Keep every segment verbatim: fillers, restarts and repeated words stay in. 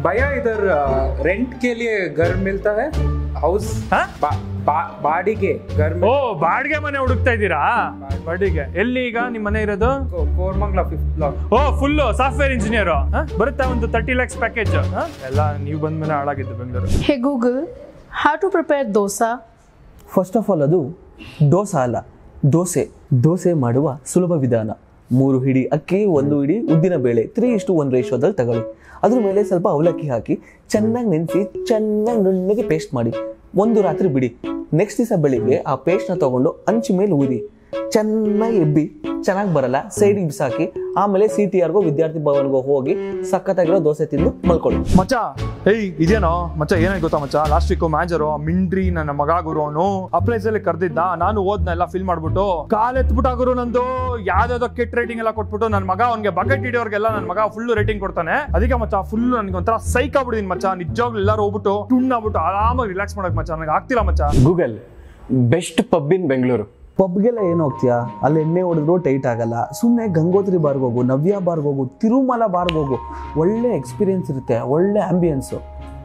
भैया इधर रेंट के लिए घर मिलता है हाउस ಬಾಡಿಗೆ ಓ ಬಾಡಿಗೆ ಮನೆ ಹುಡುಕ್ತಾ ಇದ್ದೀರಾ ಬಾಡಿಗೆ ಎಲ್ಲಿ ಈಗ ನಿಮ್ಮ ಮನೆ ಇರೋದು ಕೋರ್ಮಂಗ್ಲ ಫಿಫ್ತ್ ಬ್ಲಾಕ್ ಓ ಫುಲ್ ಸಾಫ್ಟ್ವೇರ್ ಇಂಜಿನಿಯರ್ ಬರುತ್ತಾ ಒಂದು ತರ್ಟಿ ಲ್ಯಾಕ್ಸ್ ಪ್ಯಾಕೇಜ್ ಎಲ್ಲ ನೀವು ಬಂದ ಮೇಲೆ ಹಾಳಾಗಿದ್ದು Bengaluru hey Google how to prepare dosa first of all ಅದು ದೋಸೆ ಅಲ್ಲ ದೋಸೆ ದೋಸೆ ಮಾಡುವ ಸುಲಭ ವಿಧಾನ ಮೂರು ಹಿಡಿ ಅಕ್ಕಿ ಒಂದು ಹಿಡಿ ಉದ್ದಿನ ಬೇಳೆ ತ್ರೀ ಇಷ್ಟು ಒಂದು ರೇಷೋದಲ್ಲಿ ತಗೊಳ್ಳಿ ಅದ್ರ ಮೇಲೆ ಸ್ವಲ್ಪ ಅವಲಕ್ಕಿ ಹಾಕಿ ಚೆನ್ನಾಗಿ ನೆನೆಸಿ ಚೆನ್ನಾಗಿ ನುಣ್ಣಗೆ ಪೇಸ್ಟ್ ಮಾಡಿ ಒಂದು ರಾತ್ರಿ ಬಿಡಿ ನೆಕ್ಸ್ಟ್ ದಿವಸ ಬೆಳಿಗ್ಗೆ ಆ ಪೇಸ್ಟ್ನ ತಗೊಂಡು ಅಂಚು ಮೇಲೆ ಊದಿ ಚೆನ್ನಾಗಿ ಎಬ್ಬಿ ಚೆನ್ನಾಗಿ ಬರಲ್ಲ ಸೈಡಿಗೆ ಬಿಸಾಕಿ ಆಮೇಲೆ ಸಿ ಟಿ ಆರ್ಗೋ ವಿದ್ಯಾರ್ಥಿ ಭವನ್ಗೋ ಹೋಗಿ ಸಖತ್ತಾಗಿರೋ ದೋಸೆ ತಿಂದು ಮಲ್ಕೊಳ್ಳಿ ಮಚ್ಚ ಏಯ್ ಇದೇನೋ ಮಚ್ಚ ಏನಾಯ್ತು ಗೊತ್ತಾ ಮಚ್ಚ ಲಾಸ್ಟ್ ವೀಕ್ ಮ್ಯಾನೇಜರು ಮಿಂಡ್ರಿ ನನ್ನ ಮಗ ಗುರು ಅವನು ಅಪ್ಲೈಸ್ ಅಲ್ಲಿ ಕರ್ದಿದ್ದ ನಾನು ಓದ್ನ ಎಲ್ಲ ಫಿಲ್ ಮಾಡ್ಬಿಟ್ಟು ಕಾಲ್ ಎತ್ಬಿಟ್ಟ ಗುರು ನಂದು ಯಾವ್ದಾವ್ದೋ ಕೆಟ್ ರೇಟಿಂಗ್ ಎಲ್ಲ ಕೊಟ್ಬಿಟ್ಟು ನನ್ನ ಮಗ ಅವ್ನಿಗೆ ಬಕೆಟ್ ಹಿಡಿಯೋರ್ಗೆಲ್ಲ ನನ್ನ ಮಗ ಫುಲ್ ರೇಟಿಂಗ್ ಕೊಡ್ತಾನೆ ಅದಕ್ಕೆ ಮಚ್ಚ ಫುಲ್ ನನಗೆ ಒಂಥರ ಸೈಕ್ ಆಗ್ಬಿಟ್ಟಿದ್ದೀನಿ ಮಚ್ಚ ನಿಜವಾಗ್ಲೂ ಎಲ್ಲರೂ ಹೋಗ್ಬಿಟ್ಟು ಟುಣ್ಣ ಆಗ್ಬಿಟ್ಟು ಆರಾಮಾಗಿ ರಿಲ್ಯಾಕ್ಸ್ ಮಾಡಕ್ ಮಚ್ಚ ನನಗೆ ಆಗ್ತಿಲ್ಲ ಮಚ್ಚ Google best pub in Bengaluru ಪಬ್ಗೆಲ್ಲ ಏನು ಹೋಗ್ತೀಯಾ ಅಲ್ಲಿ ಎಣ್ಣೆ ಹೊಡೆದ್ರು ಟೈಟ್ ಆಗಲ್ಲ ಸುಮ್ಮನೆ ಗಂಗೋತ್ರಿ ಬಾರ್ಗೆ ಹೋಗು ನವ್ಯ ಬಾರ್ಗೆ ಹೋಗು ತಿರುಮಲ ಬಾರ್ಗೆ ಹೋಗು ಒಳ್ಳೆ ಎಕ್ಸ್ಪೀರಿಯನ್ಸ್ ಇರುತ್ತೆ ಒಳ್ಳೆ ಆಂಬಿಯನ್ಸು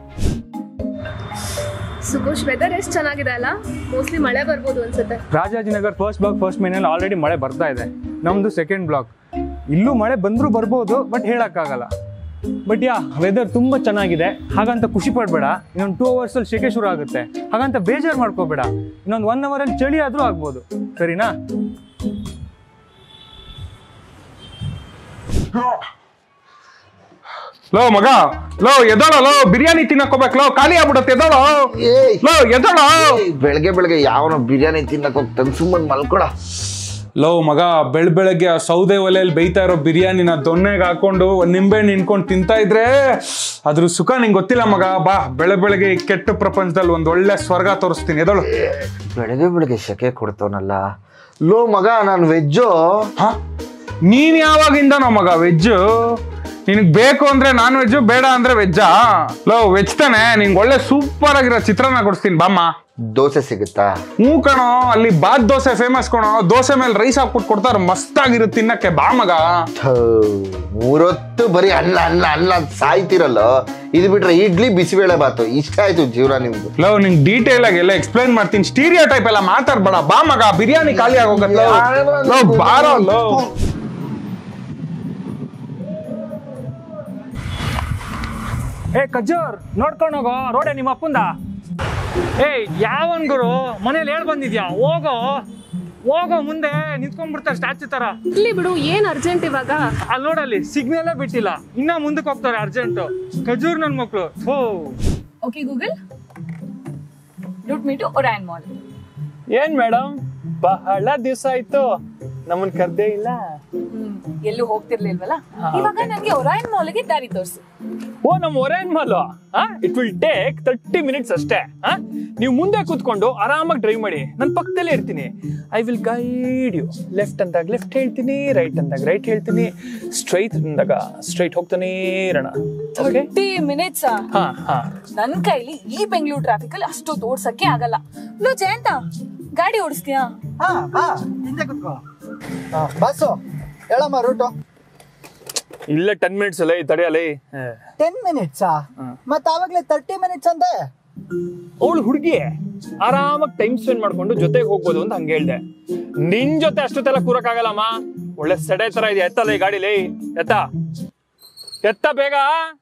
ಸುಗೋಶ್ ವೆದರ್ ಎಷ್ಟು ಚೆನ್ನಾಗಿದೆ ಅಲ್ಲ ಮೋಸ್ಟ್ಲಿ ಮಳೆ ಬರ್ಬೋದು ಅನ್ಸುತ್ತೆ ರಾಜಾಜಿನಗರ್ ಫಸ್ಟ್ ಬ್ಲಾಕ್ ಫಸ್ಟ್ ಮೇನಲ್ಲಿ ಆಲ್ರೆಡಿ ಮಳೆ ಬರ್ತಾ ಇದೆ ನಮ್ದು ಸೆಕೆಂಡ್ ಬ್ಲಾಕ್ ಇಲ್ಲೂ ಮಳೆ ಬಂದರೂ ಬರ್ಬೋದು ಬಟ್ ಹೇಳಕ್ಕಾಗಲ್ಲ ಬಟ್ ಯಾ ವೆದರ್ ತುಂಬ ಚೆನ್ನಾಗಿದೆ ಹಾಗಂತ ಖುಷಿ ಪಡಬೇಡ ಇನ್ನೊಂದು ಟೂ ಅವರ್ಸಲ್ಲಿ ಶೆಕೆ ಶುರು ಆಗುತ್ತೆ ಹಾಗಂತ ಬೇಜಾರು ಮಾಡ್ಕೋಬೇಡ ಇನ್ನೊಂದು ಒನ್ ಅವರಲ್ಲಿ ಚಳಿ ಆದರೂ ಆಗ್ಬೋದು ಸರಿನಾ ಲೋ ಮಗ ಲೋ ಎದೋಳ ಲೋ ಬಿರಿಯಾನಿ ತಿನ್ನಕ್ ಹೋಗ್ಬೇಕು ಲೋ ಖಾಲಿ ಆಗ್ಬಿಡತ್ತೆ ಎದೋಳ ಲೋ ಎದೋಳ ಬೆಳಗ್ಗೆ ಬೆಳಗ್ಗೆ ಯಾವನೋ ಬಿರಿಯಾನಿ ತಿನ್ನಕ್ ಹೋಗ್ತಾನೆ ಸುಮ್ಮನೆ ಮಲ್ಕೊಳ ಲೋ ಮಗ ಬೆಳ್ ಬೆಳಗ್ಗೆ ಆ ಸೌದೆ ಒಲೆಯಲ್ಲಿ ಬೇಯ್ತಾ ಇರೋ ಬಿರಿಯಾನಿನ ದೊಣ್ಣೆಗೆ ಹಾಕೊಂಡು ಒಂದ್ ನಿಂಬೆ ನಿನ್ಕೊಂಡು ತಿಂತಾ ಇದ್ರೆ ಅದ್ರ ಸುಖ ನಿಂಗೆ ಗೊತ್ತಿಲ್ಲ ಮಗ ಬಾ ಬೆಳೆ ಬೆಳಗ್ಗೆ ಈ ಕೆಟ್ಟ ಪ್ರಪಂಚದಲ್ಲಿ ಒಂದ್ ಒಳ್ಳೆ ಸ್ವರ್ಗ ತೋರಿಸ್ತೀನಿ ಎದಳು ಬೆಳಗ್ಗೆ ಬೆಳಗ್ಗೆ ಶೆಕೆ ಕೊಡ್ತವನಲ್ಲ ಲೋ ಮಗ ನಾನು ವೆಜ್ಜು ಹ ನೀನ್ ಯಾವಾಗಿಂದ ನೋ ಮಗ ವೆಜ್ಜು ನಿನಗ್ ಬೇಕು ಅಂದ್ರೆ ನಾನ್ ವೆಜ್ಜು ಬೇಡ ಅಂದ್ರೆ ವೆಜ್ಜಾ ಲೋ ವೆಜ್ ತಾನೆ ನಿಂಗೆ ಒಳ್ಳೆ ಸೂಪರ್ ಆಗಿರೋ ಚಿತ್ರಾನ್ನ ಕೊಡಿಸ್ತೀನಿ ಬಾಮ್ಮ ದೋಸೆ ಸಿಗುತ್ತಾ ಹ್ಞೂ ಕಣೋ ಅಲ್ಲಿ ಬಾತ್ ದೋಸೆ ಫೇಮಸ್ ಕಣೋ ದೋಸೆ ಮೇಲೆ ರೈಸ್ ಹಾಕ್ಬಿಟ್ಟು ಕೊಡ್ತಾರ ಮಸ್ತ್ ಆಗಿರುತ್ತೆ ತಿನ್ನಕ್ಕೆ ಬಾ ಮಗ ಮೂರೊತ್ತು ಬರೀ ಅನ್ನ ಅನ್ನ ಅನ್ನ ಸಾಯ್ತಿರಲ್ಲ ಇದು ಬಿಟ್ರೆ ಇಡ್ಲಿ ಬಿಸಿಬೇಳೆ ಬಾತು ಇಷ್ಟ ಆಯ್ತು ಜೀವನ ನಿಮ್ದು ಲವ್ ನಿಂಗೆ ಡೀಟೇಲ್ ಆಗಿ ಎಲ್ಲ ಎಕ್ಸ್ಪ್ಲೈನ್ ಮಾಡ್ತೀನಿ ಸ್ಟೀರಿಯೋ ಟೈಪ್ ಎಲ್ಲ ಮಾತಾಡ್ಬೇಡ ಬಾ ಮಗ ಬಿರಿಯಾನಿ ಖಾಲಿ ಆಗೋಗತ್ತೆ ಬಾರೋ ಲೋ ಏ ಕಜ್ಜೋರ್ ನೋಡ್ಕೊಂಡು ಹೋಗೋ ರೋಡೆ ನಿಮ್ಮ ಅಪ್ಪಂದ ಏಯ್ ಯಾವನ್ ಗುರು ಮನೇಲಿ ಹೇಳ್ ಬಂದಿದ್ಯಾ ಹೋಗೋ ಹೋಗೋ ಮುಂದೆ ನಿಂತ್ಕೊಂಡ್ಬಿಡ್ತಾರೆ ಸ್ಟ್ಯಾಚು ತರ ಇಲ್ಲಿ ಬಿಡು ಏನ್ ಅರ್ಜೆಂಟ್ ಇವಾಗ ಅಲ್ಲಿ ನೋಡಲ್ಲಿ ಸಿಗ್ನಲ್ಲೇ ಬಿಟ್ಟಿಲ್ಲ ಇನ್ನ ಮುಂದಕ್ಕೆ ಹೋಗ್ತಾರೆ ಅರ್ಜೆಂಟು ಖಜೂರ್ ನನ್ ಮಕ್ಳು ಹೋ okay Google route me to Orion mall ಏನ್ ಮೇಡಮ್ ಬಹಳ ದಿವಸ ಆಯ್ತು ನಮ್ಮನ್ ಕರ್ದೇ ಇಲ್ಲ ಎಲ್ಲೂ ಹೋಗ್ತಿರ್ಲಿಲ್ವಲ್ಲ ಇವಾಗ ನಂಗೆ ಒರಾಯನ್ ಮಾಲ್ಗೆ ದಾರಿ ತೋರಿಸು ಓ ನಮ್ Orion mall it will take thirty minutes ಅಷ್ಟೇ ನೀವು ಮುಂದೆ ಕೂತ್ಕೊಂಡು ಆರಾಮಾಗಿ ಡ್ರೈವ್ ಮಾಡಿ ನನ್ ಪಕ್ಕದಲ್ಲೇ ಇರ್ತೀನಿ I will guide you left ಅಂದಾಗ ಲೆಫ್ಟ್ ಹೇಳ್ತೀನಿ ರೈಟ್ ಅಂದಾಗ ರೈಟ್ ಹೇಳ್ತೀನಿ ಸ್ಟ್ರೈಟ್ ಅಂದಾಗ ಸ್ಟ್ರೈಟ್ ಹೋಗ್ತಾನೆ ಇರೋಣ ತರ್ಟಿ ಮಿನಿಟ್ಸ್ ಹಾ ಹಾ ನನ್ ಕೈಲಿ ಈ ಬೆಂಗಳೂರು ಟ್ರಾಫಿಕ್ ಅಲ್ಲಿ ಅಷ್ಟೊತ್ತು ಓಡ್ಸಕ್ಕೆ ಆಗಲ್ಲ ಲೋ ಜಯಂತ ಗಾಡಿ ಓಡಿಸ್ತೀಯಾ ಹಾ ಹಾ ಹಿಂದೆ ಕೂತ್ಕೋ ಬಸ್ಸು ಹೇಳಮ್ಮ ರೂಟು ಇಲ್ಲ ಟೆನ್ ಮಿನಿಟ್ಸ್ ಅಲ್ಲ ತಡೆಯಲ್ಲ ಟೆನ್ ಮಿನಿಟ್ಸಾ ಮತ್ತ ಆವಾಗ್ಲೇ ತರ್ಟಿ ಮಿನಿಟ್ಸ್ ಅಂದೆ ಅವಳು ಹುಡುಗಿ ಆರಾಮಾಗಿ ಟೈಮ್ ಸ್ಪೆಂಡ್ ಮಾಡ್ಕೊಂಡು ಜೊತೆಗೆ ಹೋಗ್ಬೋದು ಅಂತ ಹಂಗೆ ಹೇಳ್ದೆ ನಿನ್ ಜೊತೆ ಅಷ್ಟೊತ್ತೆಲ್ಲ ಕೂರಕ್ಕಾಗಲ್ಲಮ್ಮ ಒಳ್ಳೆ ಸಡೆ ತರ ಇದೆ ಎತ್ತಲ್ಲ ಈ ಗಾಡಿಲಿ ಎತ್ತ ಎತ್ತ ಬೇಗ